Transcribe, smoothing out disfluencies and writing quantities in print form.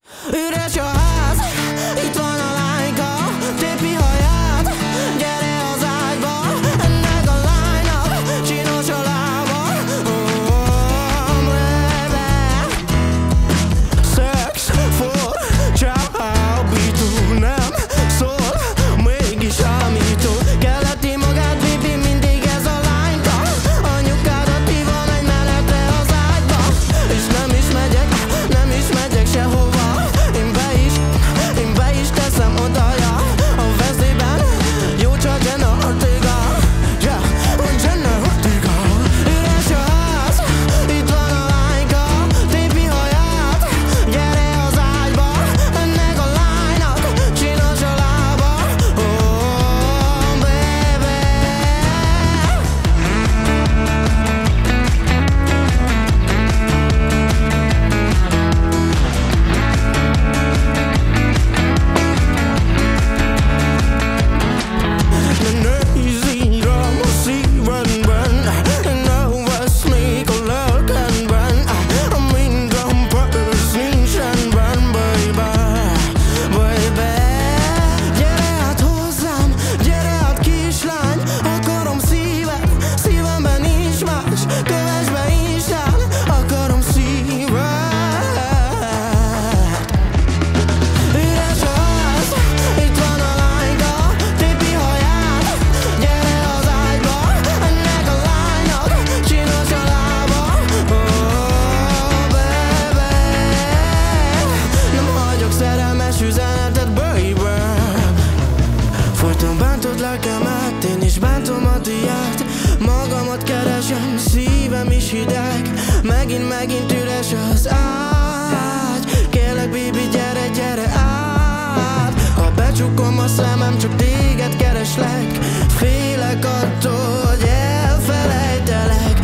Üres a ház, itt van a lányka, tépi haját, gyere az ágyba. Ennek a lánynak csinos a lába. Oh, baby. Sex for csábító, nem szól, mégis ámító. Keleti magát, baby, mindig ez a lányka. Anyukádat hívom egy mellette az ágyba. És nem is megyek sehova. Én be is teszem oda, ja. A veszélyben jó csak Jenna Ortega, yeah, Jenna Ortega. Üres a ház, itt van a lányka, tépi haját, gyere az ágyba. Ennek a lánynak csinos a lába. Oh, baby. Nézz így rám a szívemben, ne vesz még a lelkedben. Minden perc nincs rendben, baby. Gyere át hozzám, gyere át kislány. Akarom szívemben nincs más. Kövess be Instán, akarom szíved. Üres a ház, itt van a lányka, tépi haját, gyere az ágyba. Ennek a lánynak csinos a lába. Oh, baby. Nem hagyok szerelmes üzenetet, baby. Folyton bántod lelkemet, én is bántom a tiéd. Magamat keresem, szívem is hideg. Megint üres az ágy. Kérlek, baby, gyere át. Ha becsukom a szemem, csak téged kereslek. Félek attól, hogy elfelejtelek.